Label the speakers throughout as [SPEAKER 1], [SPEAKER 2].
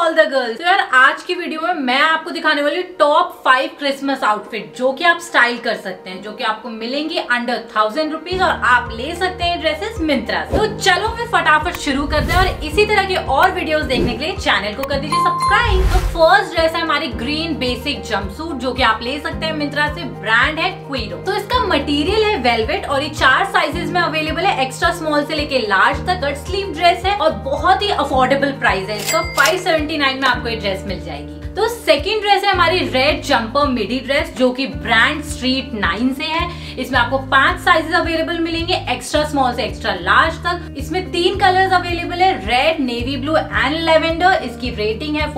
[SPEAKER 1] All the girls. तो यार आज की वीडियो में मैं आपको दिखाने वाली टॉप 5 क्रिसमस आउटफिट जो कि आप स्टाइल कर सकते हैं, जो कि आपको मिलेंगी अंडर 1000 रुपीज और आप ले सकते हैं ड्रेसेस मिंत्रा से। तो चलो फिर फटाफट शुरू करते हैं और इसी तरह के और वीडियोस देखने के लिए चैनल को कर दीजिए सब्सक्राइब। तो फर्स्ट ड्रेस है हमारी ग्रीन बेसिक जंपसूट जो कि आप ले सकते हैं मिंत्रा से, ब्रांड है क्वीरो। तो इसका मटेरियल है वेलवेट और ये 4 साइजेस में अवेलेबल है, एक्स्ट्रा स्मॉल से लेके लार्ज तक। कट स्लीव ड्रेस है और बहुत ही अफोर्डेबल प्राइस है इसका, 579 में आपको ये ड्रेस मिल जाएगी। तो सेकंड ड्रेस है हमारी रेड जंपर मिडी ड्रेस जो कि ब्रांड स्ट्रीट 9 से है। इसमें आपको 5 साइजेस अवेलेबल मिलेंगे, एक्स्ट्रा स्मॉल से एक्स्ट्रा लार्ज तक। इसमें 3 कलर्स अवेलेबल है, red, navy blue and lavender. इसकी रेटिंग है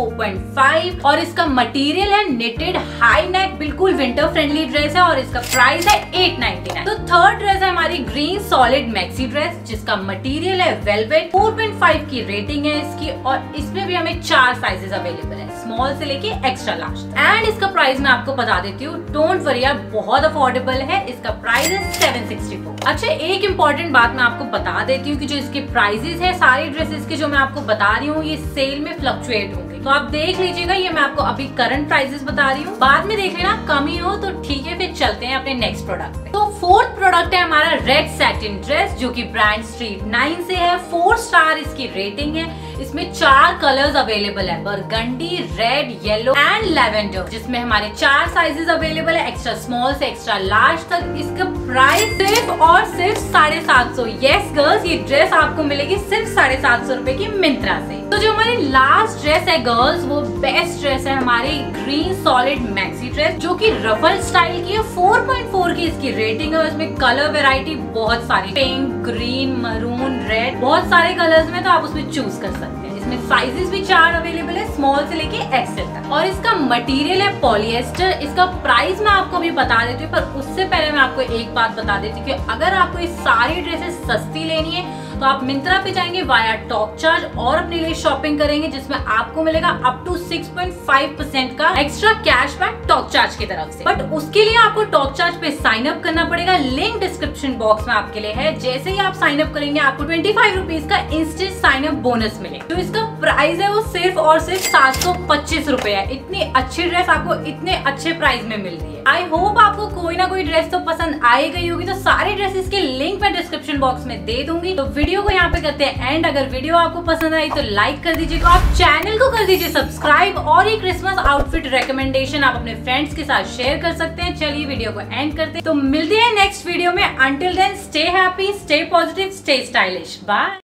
[SPEAKER 1] 4.5 और इसका मटेरियल है निटेड हाई नेक, बिल्कुल विंटर फ्रेंडली ड्रेस है और इसका प्राइस है 899। तो थर्ड ड्रेस है हमारी ग्रीन सॉलिड मैक्सी ड्रेस जिसका मटेरियल है वेलवेट, 4.5 की रेटिंग है इसकी और इसमें भी हमें 4 साइजेस अवेलेबल है, स्मॉल से लेके एक्स्ट्रा लार्ज। एंड इसका प्राइस मैं आपको बता देती हूँ, डोंट वरी यार, बहुत अफोर्डेबल है। इसका प्राइस है 764। अच्छा, एक इम्पॉर्टेंट बात मैं आपको बता देती हूँ कि जो इसके प्राइसेस है सारी ड्रेसेस के जो मैं आपको बता रही हूँ ये सेल में फ्लक्चुएट होंगे, तो आप देख लीजिएगा। ये मैं आपको अभी करंट प्राइसेस बता रही हूँ, बाद में देख लेना कमी हो तो ठीक है। फिर चलते हैं अपने नेक्स्ट प्रोडक्ट पे। तो फोर्थ प्रोडक्ट है हमारा रेड सैटिन ड्रेस जो कि ब्रांड स्ट्रीट 9 से है, 4 स्टार इसकी रेटिंग है। इसमें 4 कलर्स अवेलेबल है, burgundy, red, yellow and lavender, जिसमें हमारे 4 साइजेस अवेलेबल है, एक्स्ट्रा स्मॉल से एक्स्ट्रा लार्ज तक। इसका प्राइस सिर्फ और सिर्फ 750। यस गर्ल्स, ये ड्रेस आपको मिलेगी सिर्फ 750 रुपए की मिंत्रा से। तो जो हमारी लास्ट ड्रेस है गर्ल्स, वो बेस्ट ड्रेस है हमारी ग्रीन सॉलिड मैक्सी ड्रेस जो कि रफल स्टाइल की है, 4.4 की इसकी रेटिंग है। इसमें कलर वेराइटी बहुत सारी, पिंक, ग्रीन, मरून, रेड, बहुत सारे कलर्स में, तो आप उसमें चूज कर सकते हैं। इसमें साइजेस भी 4 अवेलेबल है, स्मॉल से लेके एक्सेल तक। और इसका मटेरियल है पॉलिएस्टर। इसका प्राइस मैं आपको भी बता देती हूँ, पर उससे पहले मैं आपको एक बात बता देती हूँ कि अगर आपको ये सारी ड्रेसेस सस्ती लेनी है तो आप मिंत्रा पे जाएंगे वाया टॉक चार्ज और अपने लिए शॉपिंग करेंगे, जिसमें आपको मिलेगा अप टू 6.5% का एक्स्ट्रा कैशबैक टॉक चार्ज की तरफ से। बट उसके लिए आपको टॉक चार्ज पे साइन अप करना पड़ेगा, लिंक डिस्क्रिप्शन बॉक्स में आपके लिए है। जैसे ही आप साइन अप करेंगे आपको 25 रुपीज का इंस्टेंट साइन अप बोनस मिलेगा। तो इसका प्राइस है वो सिर्फ और सिर्फ 725 रुपए है। इतनी अच्छी ड्रेस आपको इतने अच्छे प्राइस में मिल रही है। आई होप आपको कोई ना कोई ड्रेस तो पसंद आई गई होगी। तो सारी ड्रेसेस के लिंक मैं डिस्क्रिप्शन बॉक्स में दे दूंगी। तो वीडियो को यहाँ पे करते हैं एंड। अगर वीडियो आपको पसंद आई तो लाइक कर दीजिएगा, आप चैनल को कर दीजिए सब्सक्राइब और ये क्रिसमस आउटफिट रिकमेंडेशन आप अपने फ्रेंड्स के साथ शेयर कर सकते हैं। चलिए वीडियो को एंड करते हैं, तो मिलते हैं नेक्स्ट वीडियो में। Until then stay happy, stay positive, stay stylish, bye.